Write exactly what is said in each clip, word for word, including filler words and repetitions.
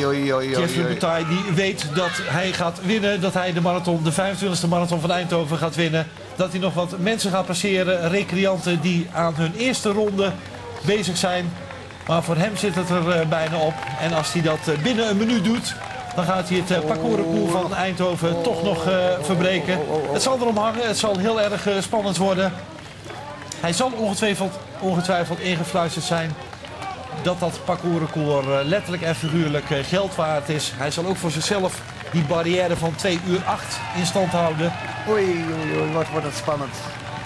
Oei, oei, oei, Jeffrey Bataille die weet dat hij gaat winnen. Dat hij de marathon, de vijfentwintigste marathon van Eindhoven gaat winnen. Dat hij nog wat mensen gaat passeren. Recreanten die aan hun eerste ronde bezig zijn. Maar voor hem zit het er uh, bijna op. En als hij dat uh, binnen een minuut doet, dan gaat hij het uh, parcoursrecord van Eindhoven toch nog uh, verbreken. Het zal erom hangen. Het zal heel erg uh, spannend worden. Hij zal ongetwijfeld, ongetwijfeld ingefluisterd zijn dat dat parcoursrecord uh, letterlijk en figuurlijk uh, geld waard is. Hij zal ook voor zichzelf die barrière van twee uur acht in stand houden. Oei, oei, oei, wat wordt het spannend.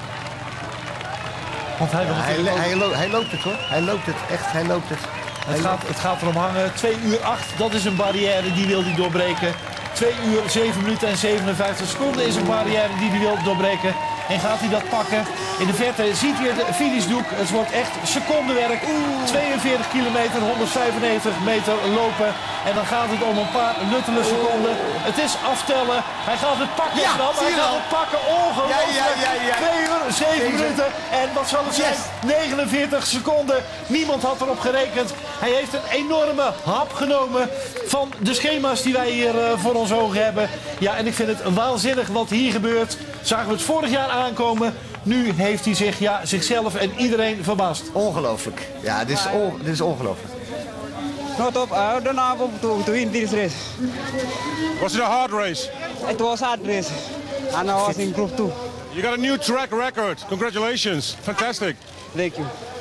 Want hij, wil ja, hij, hij, lo hij loopt het hoor. Hij loopt het. Echt, hij loopt het. Het gaat, het gaat erom hangen. twee uur acht, dat is een barrière die wil hij doorbreken. twee uur zeven minuten en zevenenvijftig seconden is een barrière die hij wil doorbreken. En gaat hij dat pakken? In de verte ziet hij de finishdoek. Het wordt echt secondenwerk. tweeënveertig kilometer, honderdvijfennegentig meter lopen. En dan gaat het om een paar luttele seconden. Het is aftellen. Hij gaat het pakken. Ja, Snap. Hij gaat het pakken. Ongelooflijk. Ja, ja, ja, ja. twee uur, zeven minuten. En wat zal het zijn? Yes. negenenveertig seconden. Niemand had erop gerekend. Hij heeft een enorme hap genomen van de schema's die wij hier uh, voor ons ogen hebben. Ja, en ik vind het waanzinnig wat hier gebeurt. Zagen we het vorig jaar aankomen. Nu heeft hij zich, ja, zichzelf en iedereen verbaasd. Ongelooflijk. Ja, dit is, on dit is ongelooflijk. No top, I don't know to, to win this race. Was it a hard race? It was hard race, and I was in group two. You got a new track record. Congratulations. Fantastic. Thank you.